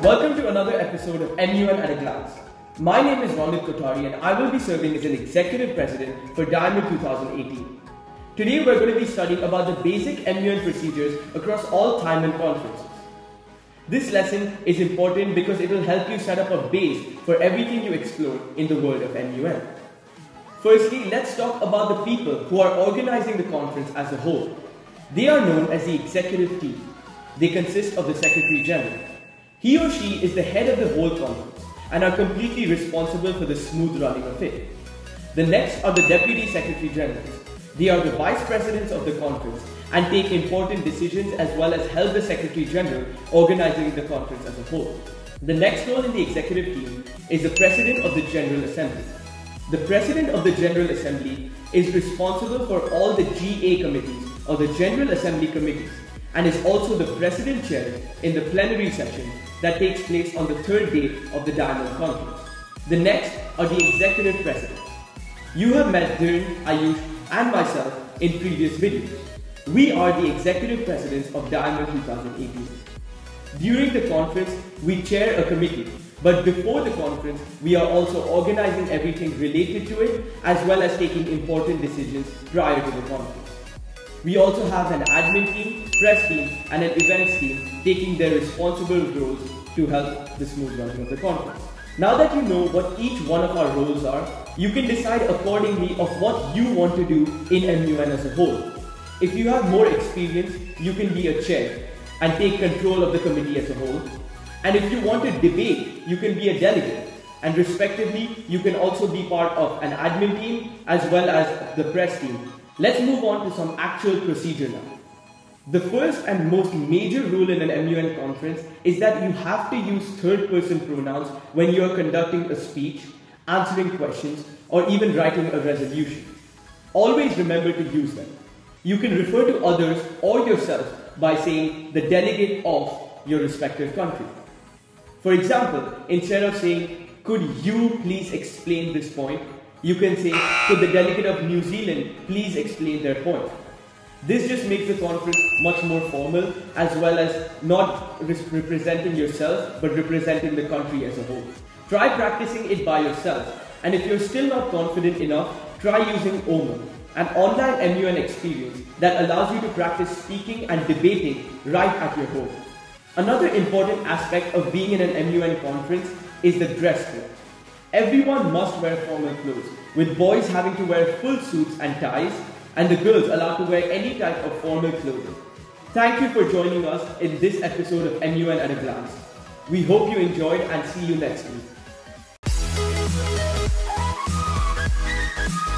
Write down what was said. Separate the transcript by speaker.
Speaker 1: Welcome to another episode of MUN At A Glance. My name is Ronit Kothari and I will be serving as an Executive President for DIAMUN 2018. Today we're going to be studying about the basic MUN procedures across all DIAMUN conferences. This lesson is important because it will help you set up a base for everything you explore in the world of MUN. Firstly, let's talk about the people who are organizing the conference as a whole. They are known as the executive team. They consist of the Secretary General. He or she is the head of the whole conference and are completely responsible for the smooth running of it. The next are the Deputy Secretary Generals. They are the Vice Presidents of the conference and take important decisions as well as help the Secretary General organizing the conference as a whole. The next role in the executive team is the President of the General Assembly. The President of the General Assembly is responsible for all the GA committees or the General Assembly committees and is also the President Chair in the plenary session that takes place on the third day of the DIAMUN conference. The next are the Executive Presidents. You have met Dhiren, Ayush and myself in previous videos. We are the Executive Presidents of DIAMUN 2018. During the conference, we chair a committee, but before the conference, we are also organizing everything related to it as well as taking important decisions prior to the conference. We also have an admin team, press team and an events team taking their responsible roles to help the smooth running of the conference. Now that you know what each one of our roles are, you can decide accordingly of what you want to do in MUN as a whole. If you have more experience, you can be a chair and take control of the committee as a whole. And if you want to debate, you can be a delegate. And respectively, you can also be part of an admin team as well as the press team. Let's move on to some actual procedure now. The first and most major rule in an MUN conference is that you have to use third-person pronouns when you are conducting a speech, answering questions, or even writing a resolution. Always remember to use them. You can refer to others or yourself by saying the delegate of your respective country. For example, instead of saying, "Could you please explain this point?" you can say, "Could the delegate of New Zealand please explain their point?" This just makes the conference much more formal as well as not representing yourself but representing the country as a whole. Try practicing it by yourself, and if you're still not confident enough, try using MUN, an online MUN experience that allows you to practice speaking and debating right at your home. Another important aspect of being in an MUN conference is the dress code. Everyone must wear formal clothes, with boys having to wear full suits and ties, and the girls allowed to wear any type of formal clothing. Thank you for joining us in this episode of MUN At A Glance. We hope you enjoyed and see you next week.